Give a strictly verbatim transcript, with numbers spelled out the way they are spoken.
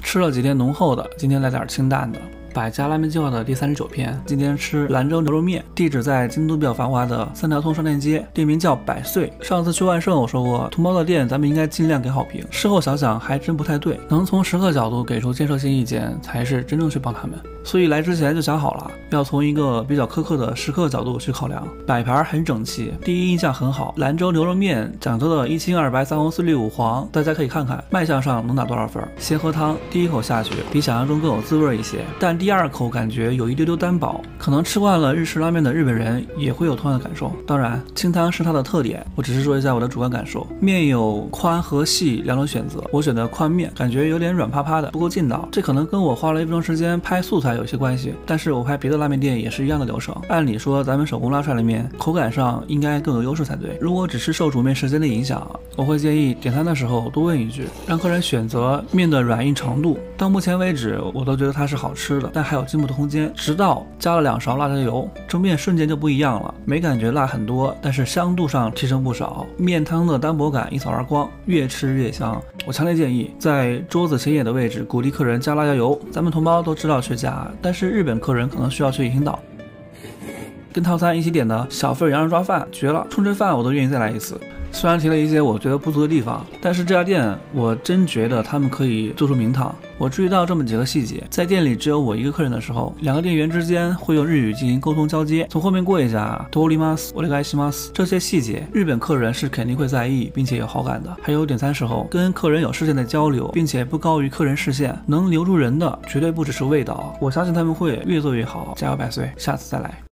吃了几天浓厚的，今天来点清淡的。百家拉面计划的第三十九篇，今天吃兰州牛肉面，地址在京都比较繁华的三条通商店街，店名叫百岁。上次去万盛我说过，同胞的店咱们应该尽量给好评。事后想想还真不太对，能从食客角度给出建设性意见，才是真正去帮他们。所以来之前就想好了，要从一个比较苛刻的食客角度去考量。摆盘很整齐，第一印象很好。兰州牛肉面讲究的一清二白三红四绿五黄，大家可以看看卖相上能打多少分。先喝汤，第一口下去比想象中更有滋味一些，但第二口感觉有一丢丢单薄，可能吃惯了日式拉面的日本人也会有同样的感受。当然，清汤是它的特点，我只是说一下我的主观感受。面有宽和细两种选择，我选的宽面，感觉有点软趴趴的，不够劲道。这可能跟我花了一分钟时间拍素材有些关系，但是我拍别的拉面店也是一样的流程。按理说咱们手工拉出来的面，口感上应该更有优势才对。如果只是受煮面时间的影响，我会建议点餐的时候多问一句，让客人选择面的软硬程度。到目前为止，我都觉得它是好吃的，但还有进步的空间。直到加了两勺辣椒油，这面瞬间就不一样了，没感觉辣很多，但是香度上提升不少，面汤的单薄感一扫而光，越吃越香。我强烈建议在桌子显眼的位置鼓励客人加辣椒油，咱们同胞都知道去加，但是日本客人可能需要去引导。跟套餐一起点的小份羊肉抓饭绝了，冲这饭我都愿意再来一次。虽然提了一些我觉得不足的地方，但是这家店我真觉得他们可以做出名堂。我注意到这么几个细节，在店里只有我一个客人的时候，两个店员之间会用日语进行沟通交接，从后面过一下通ります、お願いします，这些细节日本客人是肯定会在意并且有好感的。还有点餐时候跟客人有视线的交流，并且不高于客人视线，能留住人的绝对不只是味道，我相信他们会越做越好。加油百岁，下次再来。